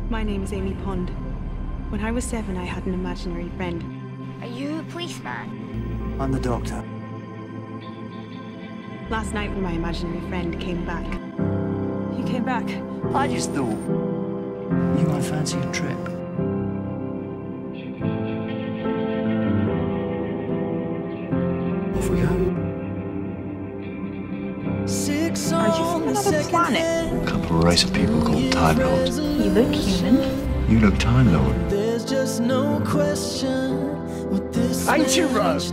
My name is Amy Pond. When I was 7, I had an imaginary friend. Are you a policeman? I'm the doctor. Last night when my imaginary friend came back. He came back. I just thought you might fancy a trip. Off we go. Are you from another planet? A couple of race of people called Time Lords. You look human. You look Time Lord. There's just no question what this Ain't you, Rose?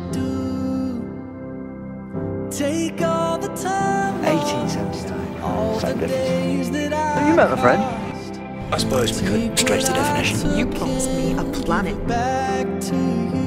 Take all the time. 1879. Same difference. Have You met my friend? I suppose we could stretch the definition. You promised me a planet. Back to you.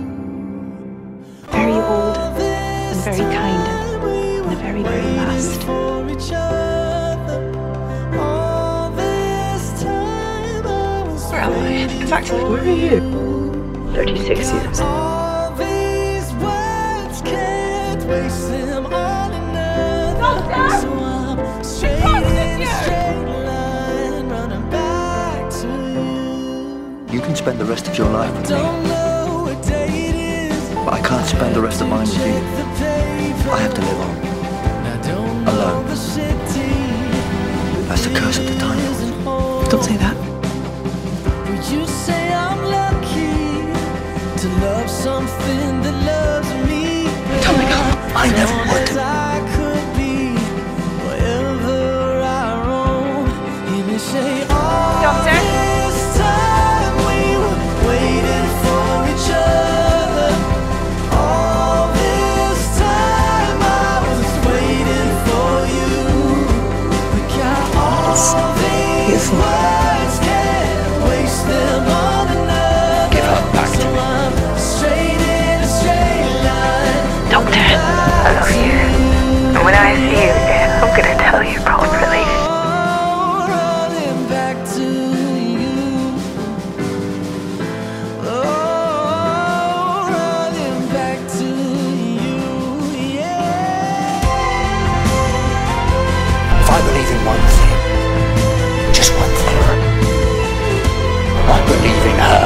Very old, and very kind, and the very, very last. For each other. All this time I was Where am I? In fact, where are you? 36 years. all these words can't waste them on another. So I'm straight in a straight line, running back to you. You can spend the rest of your life with me, Don't know what day it is. but I can't spend the rest of mine with you. Check the paper. I have to live on. Now don't know Alone. the city. That's the curse of the Time Lords. Don't say that. Would you say I'm lucky to love something that loves me? Tell me no. I never would. I could be wherever I roam. You may say all Doctor? this time we were waiting for each other. All this time I was waiting for you. We got all these words, can't waste them on another. Give her back to So me. I'm straight in a straight line. Doctor, I love you. And when I see you again, I'm gonna tell you properly. Running back to you. Oh, running back to you. Yeah. If I believe in one thing, just one thing, I believe in her.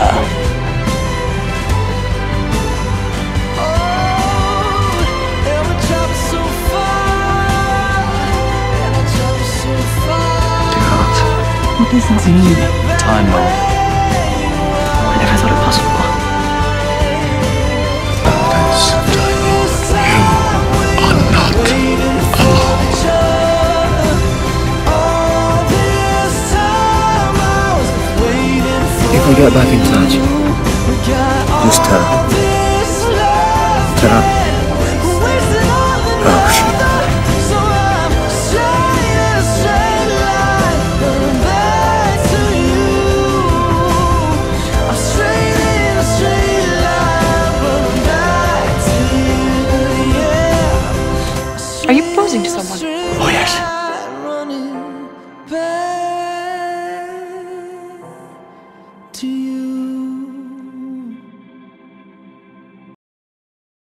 And we travel so far. And I travel so far. What does that mean? Time Lord. I never thought it possible. That's Time Lord. You are not If we get back in touch, just tell her.